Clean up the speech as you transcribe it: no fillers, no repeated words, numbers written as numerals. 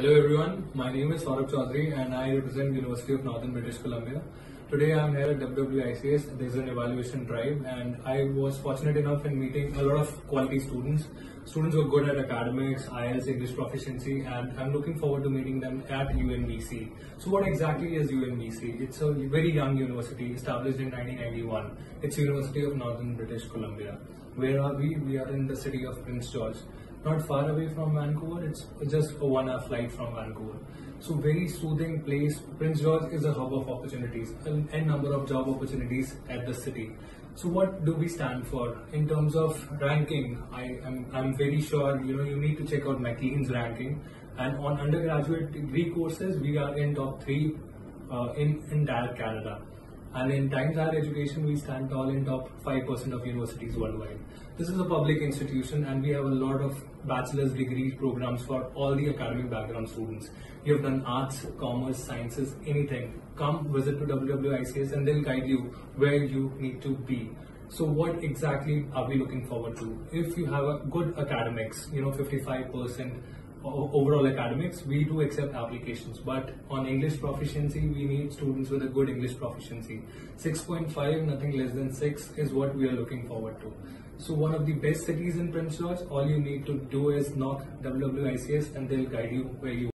Hello everyone, my name is Saurabh Chaudhary and I represent University of Northern British Columbia. Today I am here at WWICS. There is an evaluation drive and I was fortunate enough in meeting a lot of quality students. Students who are good at academics, IELTS, English proficiency, and I'm looking forward to meeting them at UNBC. So what exactly is UNBC? It's a very young university established in 1991. It's University of Northern British Columbia. Where are we? We are in the city of Prince George. Not far away from Vancouver, it's just a 1 hour flight from Vancouver. So very soothing place. Prince George is a hub of opportunities, a number of job opportunities at the city. So what do we stand for in terms of ranking? I'm very sure you need to check out McLean's ranking, and on undergraduate degree courses we are in top 3 in entire Canada. And in Times Higher Education, we stand tall in top 5% of universities worldwide. This is a public institution and we have a lot of bachelor's degree programs for all the academic background students. You have done arts, commerce, sciences, anything. Come visit to WWICS and they'll guide you where you need to be. So what exactly are we looking forward to? If you have a good academics, 55% overall academics, we do accept applications, but on English proficiency we need students with a good English proficiency. 6.5, nothing less than 6 is what we are looking forward to. So one of the best cities in Prince George, all you need to do is knock WWICS and they'll guide you where you